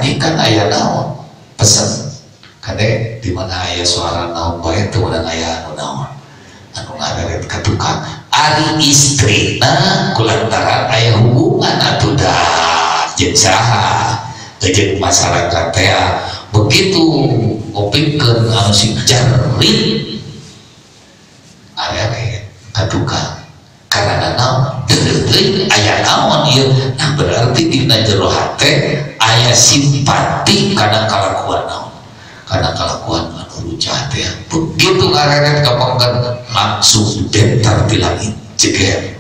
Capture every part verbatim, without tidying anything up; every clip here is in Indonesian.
majikan aya naon pesen kade di mana aya suara naon bae teu urang aya anu naon anu ngaret ka tukang ari istrina kulantaran aya hubungan atuh da jeung saha jeung masyarakat teh begitu ngopikeun anu sing jari are ka tukang karena naon deui aya naon ieu nah berarti dina jero hate aya simpati kana kalakuan naon kana kalakuan anu rucah teh begitu ngarenet kapangkan langsung dentar ti langit ceger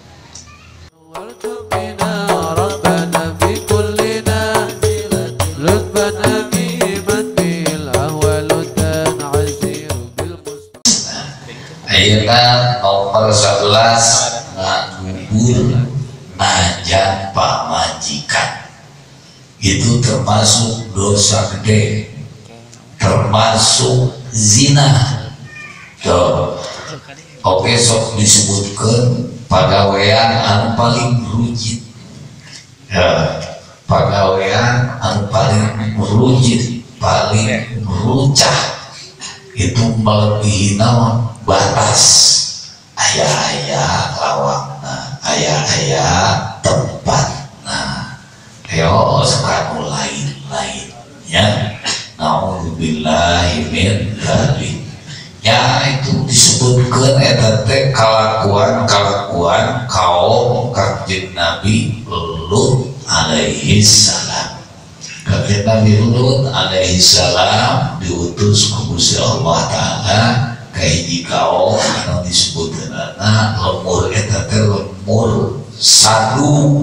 ayeuna nomor sebelas ngagubur najan pamajikan itu termasuk dosa gede, termasuk zina. Tuh, oke sok disebutkan pagawean anu paling rujit, ya, pagawean anu paling rujit, paling rucah itu melebihi naon batas ayah-ayah lawangna, ayah-ayah tempatna, yo sekarang lain-lainnya. Nauzubillahi min dzalik. Ya itu disebutkan eta teh kalakuan-kalakuan kaum Kanjeng Nabi Lut alaihi salam. Kanjeng Nabi Lut alaihi salam diutus ku Gusti Allah taala ka hiji kaum anu disebutkeunana lemur eta teh lemur sadu.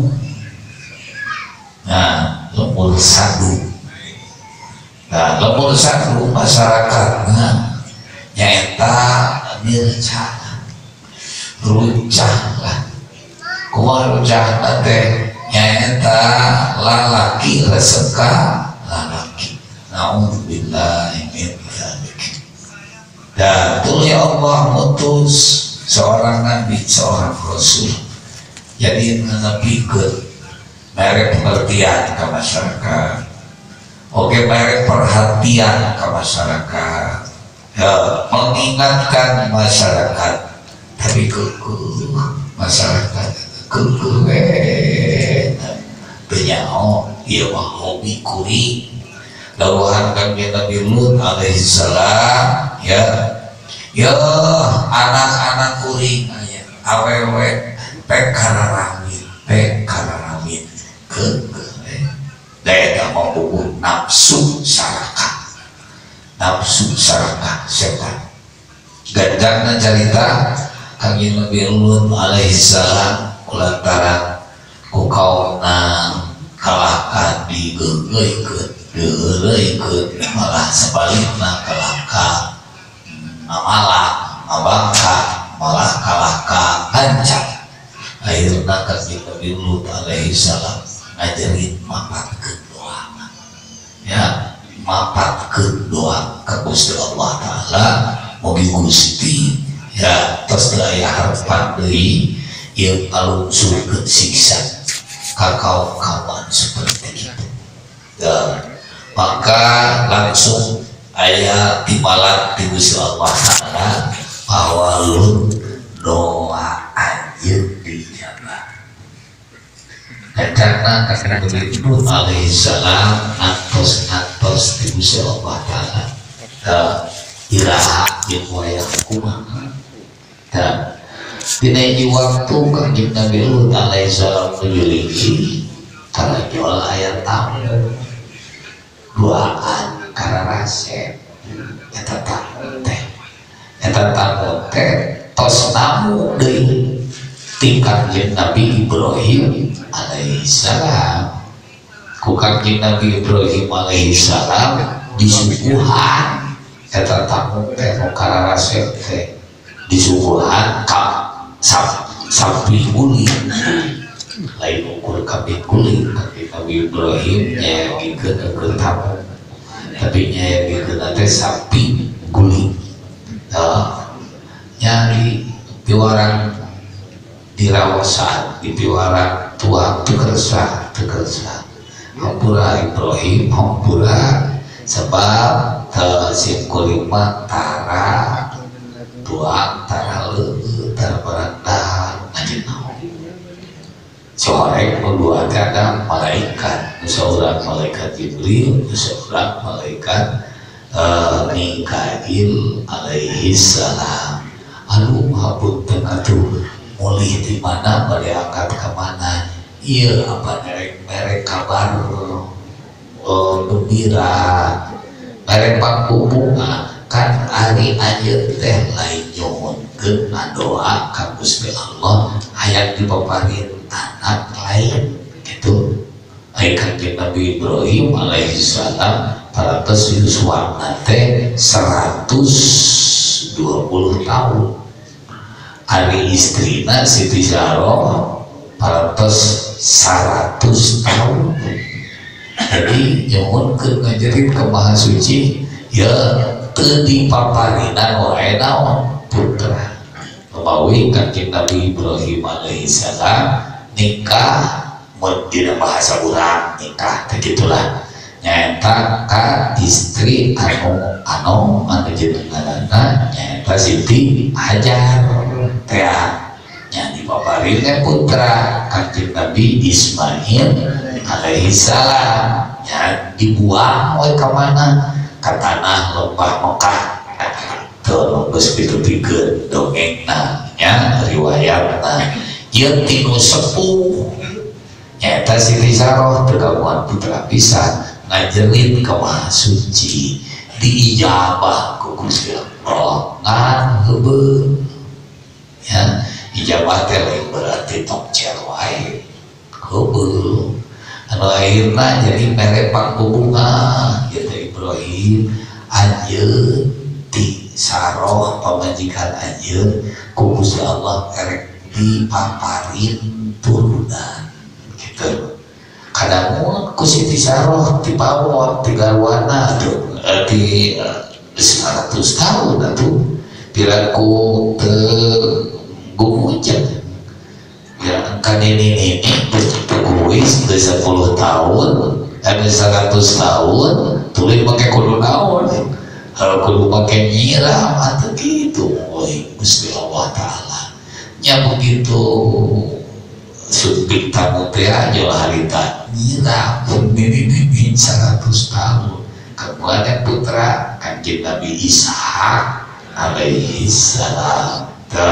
Nah, lemur sadu. Nah, lemur sadu masyarakatna nyaeta mirca rucah lah. Kumaha rucahna teh nyaeta lalaki resep ka lalaki. Nauzubillahi min dzalik. Dan tulis Allah mutus seorang nabi, seorang rasul. Jadi menepikeun merek pengertian ke masyarakat. Oke, merek perhatian ke masyarakat, ya, mengingatkan masyarakat, tapi kuku masyarakat kuku eh penyao ia mah hobi kuring dawuhan Kanjeng Nabi Lut alaihi salam ya ya anak-anak kuring aya awewe pek kararamit pek kararamit ke daya mau buku nafsu saraka nafsu saraka setan gandangna cerita Kanjeng Nabi Lut alaihi salam kulantaran ku kaumna kalahkan digeugeuykeun deureuykeun malah sebalikna kalahkan malah mabangka malah kalahkan hancur akhirna Kanjeng Nabi Lut alaihi salam ngajarin mapatkeun doa ya mapatkeun doa ka Gusti Allah taala mugi Gusti ya tos aya harapan deui ieu alungsurkeun siksa ka kaum-kauman seperti itu. Dan maka langsung aya timbalan ti Gusti Allah taala bahwa Lut doa anjeun dijabah. Karena karena begitu alaihi salam antos antos di Gusti Allah taala iraha jeung wayah kumaha dan dina hiji waktu Kanjeng Nabi Lut alaihi salam memiliki tarajul aya tamu duaan kararasep eta tamu teh eta tamu teh tos namu deui ti Kanjeng Nabi Ibrahim alaihi salam. Ku Kanjeng Nabi Ibrahim alaihi salam disuguhan eta tamu teh nu kararasep teh disuguhan ka sapi guling lain ukur kambing guling. Kanjeng Nabi Ibrahim nyayagikeun ke tamu tapi nyayagikeun teh sapi guling. Nah, nyari piwarang dirawasan di piwarang tuang tekersa tekersa hampura Ibrahim hampura sebab tasim kulima tara tuang tara leueuh tara barandal ngajin naon sore kedua ada malaikat seorang malaikat Jibril seorang malaikat uh, Mikail alaihi salam anu hapunten atuh mulih di mana bade angkat ke mana ieu apa merek-merek kabar uh, gembira merek pangkubunga kan ari anjeun teh lain nyuhunkeun ngadoa ka Gusti Allah hayang dipaparin anak lain gitu ai kanjeng Nabi Ibrahim alaihi salam parantos yuswana teh seratus dua puluh tahun ari istrina Siti Saroh parantos seratus tahun jadi nyuhunkeun ngajerit ke Maha Suci ya teu dipaparinan wae naon putra menawi kanjeng Nabi Ibrahim alaihi salam nikah mun dina bahasa urang nikah teh gitulah nyaeta ka istri anu anu anu jenenganna nyaeta Siti Hajar teh nya dipaparinna putra kanjeng Nabi Ismail alaihi salam nya dibuang we ka mana ka tanah lembah Mekah teu geus pikeun dongengna nya riwayatna ieu tinu sepuh nyaeta Siti Saroh teu kagungan putra pisan ngajerit ka Maha Suci diijabah ku Gusti Allah ngan heubeul ya ijabah teh lain berarti tong cer wae heubeul anu akhirna jadi mere pangkubunga ieu teh Ibrahim anjeun ti Saroh pamajikan anjeun ku Gusti Allah erek dipaparin turunan gitu kadang ku Siti Saroh dipawon di garwana di seratus tahun atuh piraku teu gumujan ya kan ini ini kuis di sepuluh tahun ada seratus tahun tulis pakai kudu naon kalau kudu pakai nyiram atau gitu woi Gusti Allah Ta'ala nya begitu subik tamu teh aja harita nyiram ini ini seratus tahun kemudian putra kanjeng Nabi Ishak alaihi salam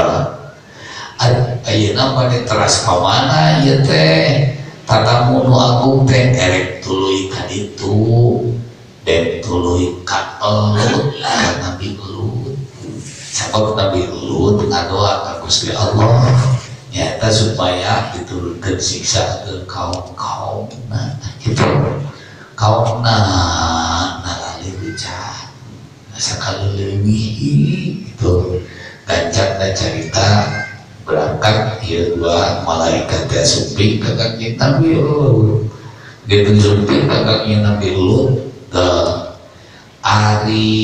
ayeuna mane teras ka mana ieu teh tatamu nu agung teh erek tuluy ka ditu dan tuluy ka Lut ka Nabi Lut sabab Nabi Lut ngadoa ka Gusti Allah nyata supaya diturunkeun siksa ke kaum-kaumna gitu kaumna nalali bicah sakali leuwih gitu gancangna carita berangkat ieu dua malaikat teh suping ka kanjeng Nabi Lut gitu suping ka kanjeng Nabi Lut teh ari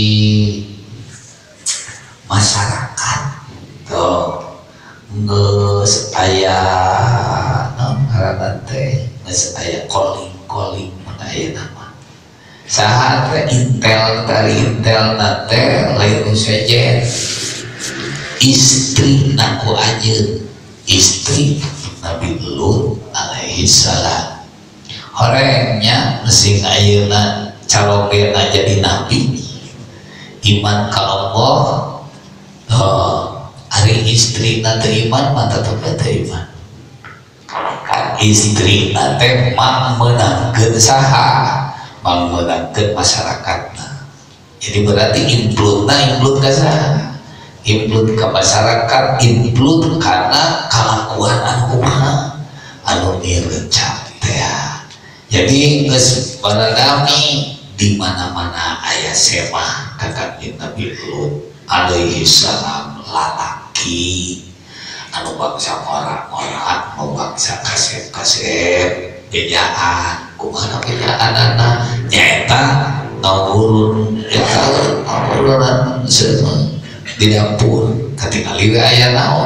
masyarakat tuh geus aya naon ngaranna teh geus aya calling-calling mun aya nama saha teh intel dari intel teh lain sejen istri naku anjeun istri Nabi Lut alaihi salam horengnya sing ayeuna calogena jadi nabi iman ka Allah oh, ari istri nate iman mata tetep iman istri nate mang menangkeun saha mang menangkeun masyarakatna jadi berarti implutna implut ka saha implut ka masyarakat implut karena kalakuan anu kumaha anu nireca teh jadi geus baradami di mana-mana ayah semah kakak Nabi Lut alaihi salam lalaki anu bangsa morak-morak anu bangsa kasep-kasep bejaan kumaha bejaan anak nyata ngawurun eta ngawurunan di dapur ketika liwe aya naon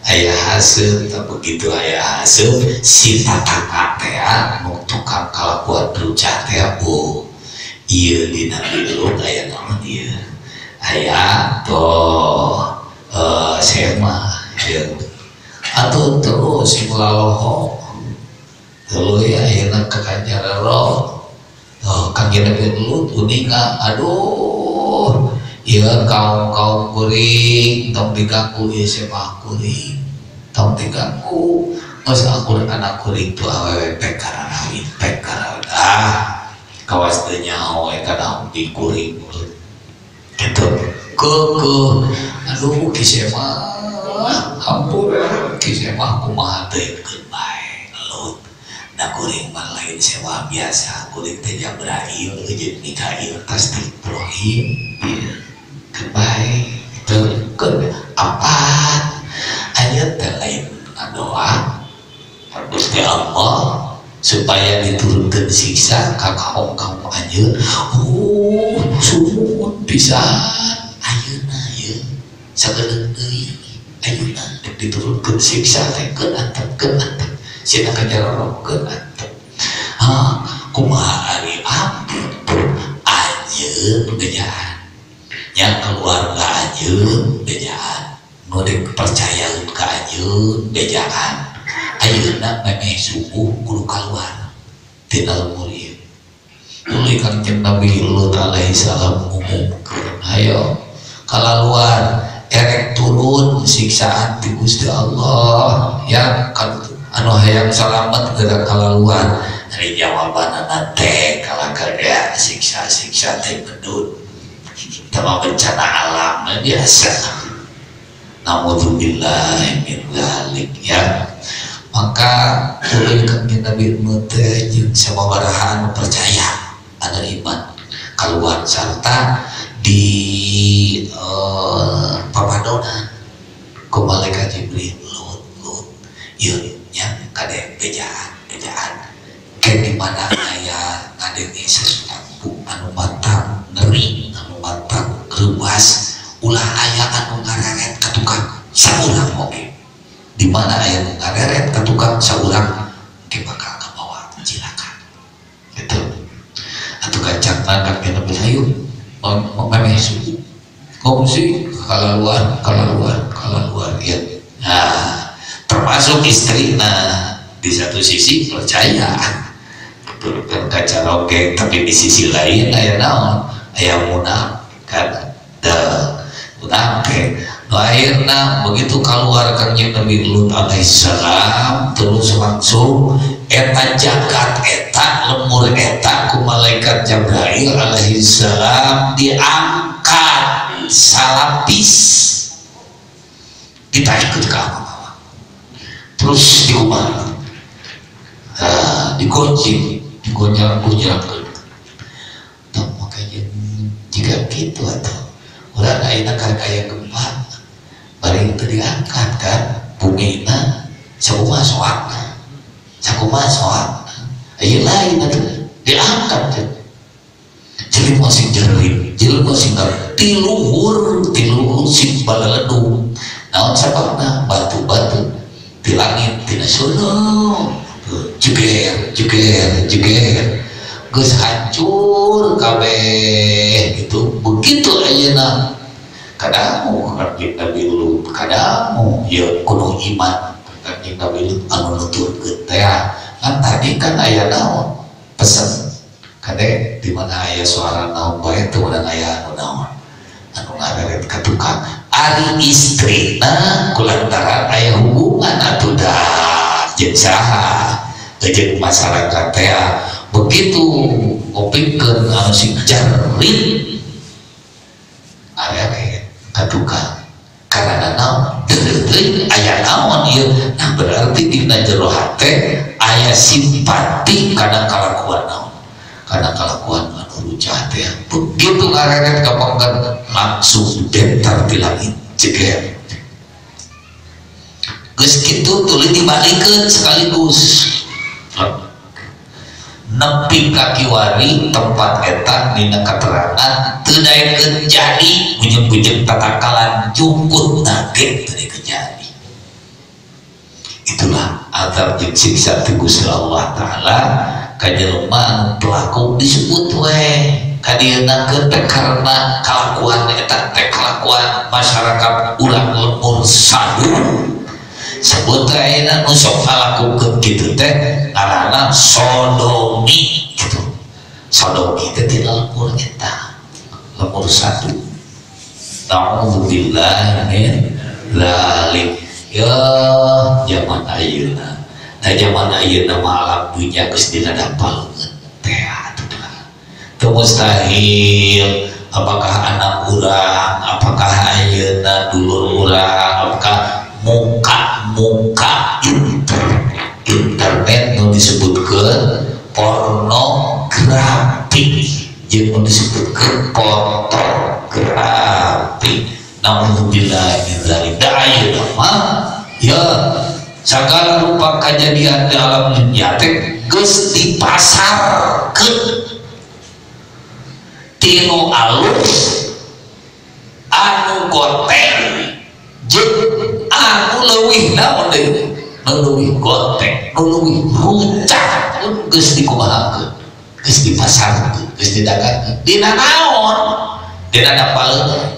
ayah haseup tak begitu ayah haseup si tatangga teh nu tukang kalakuan berucap teh oh ieu dina hidup aya naon ieu aya toh uh, sema ya atau terus melaloho tuluy ayeuna ka kanjararo oh kangge Nabi Lut uninga aduh ieu kaum-kaum kuring tong diganggu ieu sema kuring tong diganggu geus akur anak kuring tu awewe pek karawin pek karawin ah kawas teu nyaho kana di kuring gitu keukeut aduh kisema ampun kisema kumaha teh keun bae Lut da kuring mah lain sewa biasa kuring teh Jabrail jeung Mikail tasdik Ibrahim keun bae itu keun apat aya teh lain doa Gusti Allah supaya diturunkan siksa ka kaum-kaum anjeun oh sumun pisan ayeuna ieu sageuleung deui ayeuna diturunkan siksa teh keun antep keun antep sia kajararo keun antep ha kumaha ari ampun anjeun bejaan nya keluarga anjeun bejaan nu dipercayaeun ka anjeun bejaan ayeuna memeh subuh kudu kaluar tina lemur ieu tuluy Kangjeng Nabi Lut alaihi salam ngumumkeun hayo kalaluar erek turun siksaan ti Gusti Allah ya kan anu hayang salamet geura kalaluar ari jawabanana teh kalakada siksa-siksa teh bedut tama bencana alam biasa naudzubillah min dzalik ya maka tuluy Kangjeng Nabi Lut teh jeung sababaraha anu percaya anu iman kaluar sarta di uh, papadonan ku malaikat Jibril Lut Lut ieu nya kade bejaan bejaan ke di mana aya ngadengi sesuatu anu matang ngeri anu matang reuas ulah aya anu ngareret ka tukang saurang oge di mana aya nu ngareret ka tukang saurang ke bakal kabawa cilaka gitu atuh kancangna Kangjeng Nabi hayu memeh subuh ngungsi kalaluar kalaluar kalaluar ya nah termasuk istrina di satu sisi percaya turunkan kaca rongkeng tapi di sisi lain aya naon aya munaf kan da munafik nu akhirna begitu keluar Kangjeng Nabi Lut alaihi salam terus langsung eta jagat eta lemur eta ku malaikat Jabrail alaihi salam diangkat salapis ditaikkeun ka bawah terus diumar ah digoncing digonjang-gonjangkeun tong makanya jika gitu atuh urang ayeuna karek aya gempa bari teu diangkat kan bumina sakumaha soakna sakumaha soakna aya lain atuh diangkat teh jelema sing jerit jelema sing tiluhur tiluhur sing balaledung naon sababna batu-batu di langit tina sono jeger jeger jeger geus hancur kabeh gitu begitu ayeuna kadamu Kangjeng Nabi Lut kadamu ya kudu iman Kangjeng Nabi Lut anu nuturkeun teh kan tadi kan aya naon pesen kade di mana aya suara naon bae teu urang aya anu naon anu ngareret ka tukang ari istrina kulantaran aya hubungan atuh da jeung saha jeung masyarakat teh begitu ngopikeun anu sing jarit arere ka tukang karena naon teu aya naon ieu nah berarti dina jero hate aya simpati kana kalakuan naon kana kalakuan anu rucah teh begitu ngareret ka pangkat langsung dentar ti langit jeger geus kitu tuluy dibalikeun sekaligus nepi ka kiwari tempat eta dina katerangan teu daekeun jadi bujeng-bujeng tatakalan jungkut nage teu daekeun jadi itulah azab jeung siksa ti Gusti Allah taala ka jelema pelaku disebut we kadieuna teh karena kalakuan eta teh kalakuan masyarakat urang lemur sadu sebut ayeuna nu sok ngalakukeun kitu teh ngaranna sodomi gitu. Sodomi teh ti lemur eta lemur sadu. Nauzubillah min dzalik. Ya zaman ayeuna. Nah zaman ayeuna mah alam dunya geus dina dapalkeun teh atuh. Teu mustahil apakah anak urang, apakah ayeuna dulur urang, apakah muka-muka internet internet nu disebutkeun pornografi jeung nu disebutkeun pornografi. Nauzubillah min dzalik. Da ayeuna mah ya segala rupa kejadian di alam dunia teh geus dipasarkeun tinu alus anu goteng jeung anu leuwih naon deui nu leuwih goteng nu leuwih runcak geus dikumahakeun geus dipasarkeun geus didagangkeun dina naon dina dapaleun.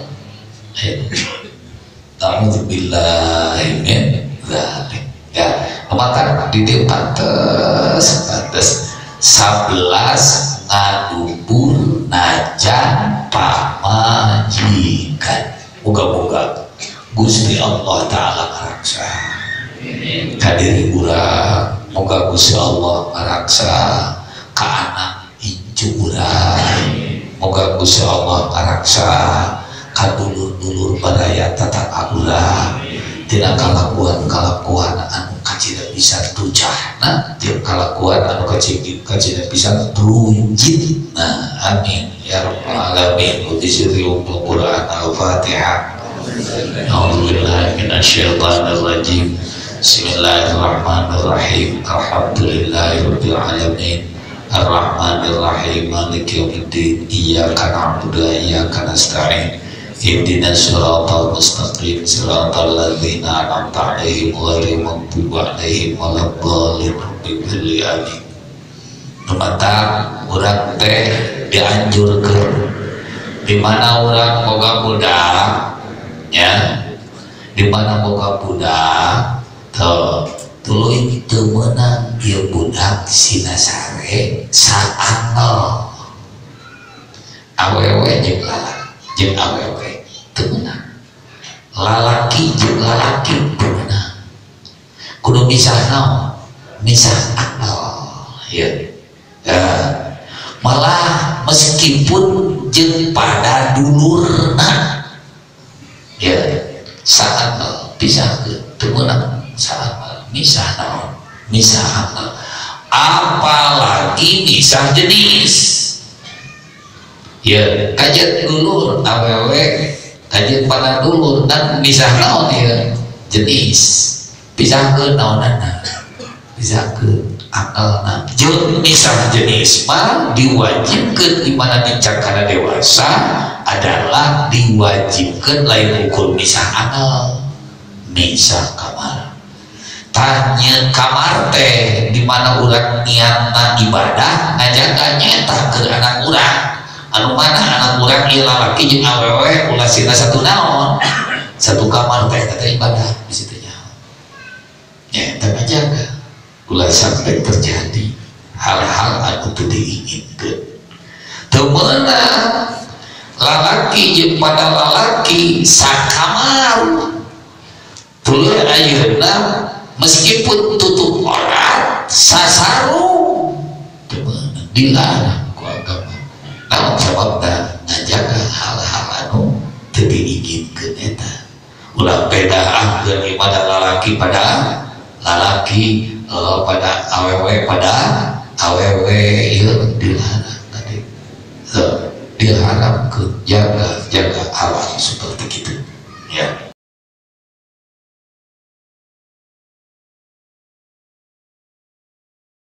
Alhamdulillah min dzalik. Ya, maka di dieu pantes pantes sebelas ngadubur najan pamajikan. Moga-moga Gusti Allah taala ngaraksa kadiri urang, moga Gusti Allah ngaraksa ka anak incu urang, moga Gusti Allah ngaraksa ka dulur-dulur baraya tatangga urang tina kalakuan-kalakuan anu kacida bisa tujahna jeung kalakuan anu kacida bisa brunjitna. Amin ya rabbal alamin. Udisiri umul Quran al-Fatihah. A'udzubillahi minasyaitonir rajim. Bismillahirrahmanirrahim. Alhamdulillahirabbil alamin. Ar-Rahmanir Rahim. Maliki yaumiddin. Iyyaka na'budu wa iyyaka nasta'in. Ihdinas siratal mustaqim siratal ladzina an'amta 'alaihim ghairil maghdubi 'alaihim waladdallin. Amin. Numatang urang teh dianjurkeun di mana urang boga budak nya, di mana boga budak teu tuluy teu meunang ieu budak sinasare saangel awewe jeung lalaki jeung awewe teu meunang, lalaki jeung lalaki teu meunang, kudu misah naon misah akal ya. Ya, malah meskipun jeung pada dulurna ya saat pisahkeun teu meunang saat misah naon misah akal, apalagi misah jenis ya. Kajian dulur awewe kajian pada dulur dan misah naon ya jenis pisahkeun naonana pisahkeun akalna jeung misah jenis mah diwajibkeun di mana dicak kana dewasa adalah diwajibkeun lain ukur misah akal misah kamar. Tanya kamar teh di mana urang niatna ibadah ngajaga nyaeta ke anak urang anu mana anak urang ieu lalaki jeung awewe ulasina satu naon satu kamar teh eta ibadah di situ nya nyaeta ngajaga ulah sampai terjadi hal-hal anu teu diinginkeun. Teu meunang lalaki jeung pada lalaki sakamar. Tuluy ayeuna meskipun tutup aurat sasarung teu meunang dilarang ku agama. Naon sababna ngajaga hal-hal anu teu diinginkeun eta. Ulah bedaahkeun ibadah lalaki pada lalaki Uh, pada awewe pada awewe ieu dilarang tadi uh, diharamkeun jaga jaga alam seperti itu.